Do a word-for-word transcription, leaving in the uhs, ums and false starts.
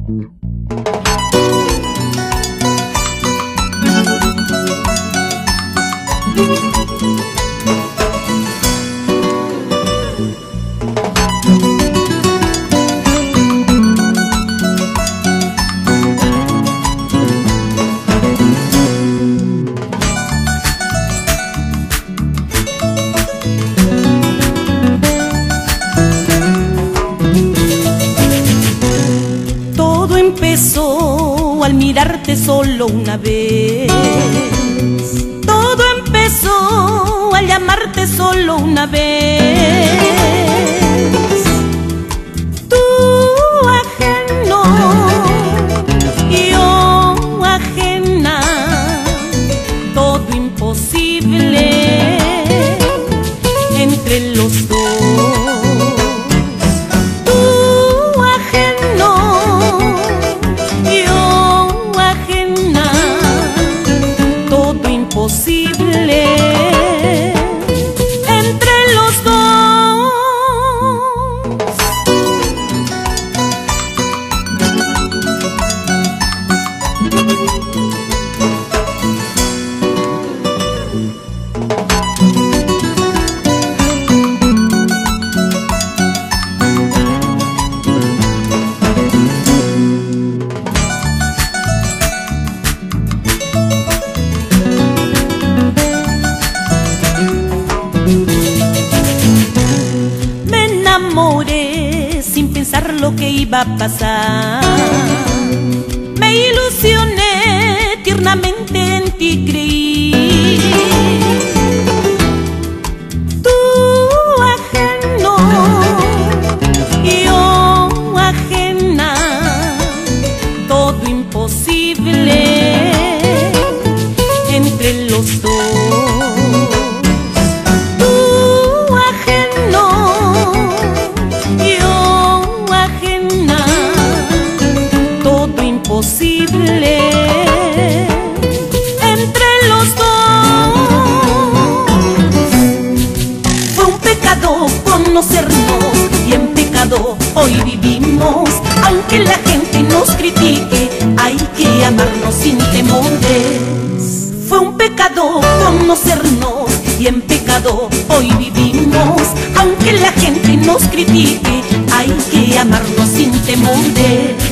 Empezó al mirarte solo una vez. Todo empezó al llamarte solo una vez. Tú ajeno, yo ajena, todo imposible entre los dos. Posible entre los dos. Me enamoré sin pensar lo que iba a pasar. Me ilusioné tiernamente, en ti creí. Tú ajeno, yo ajena, todo imposible entre los dos. Posible entre los dos. Fue un pecado conocernos y en pecado hoy vivimos. Aunque la gente nos critique, hay que amarnos sin temores. Fue un pecado conocernos y en pecado hoy vivimos. Aunque la gente nos critique, hay que amarnos sin temores.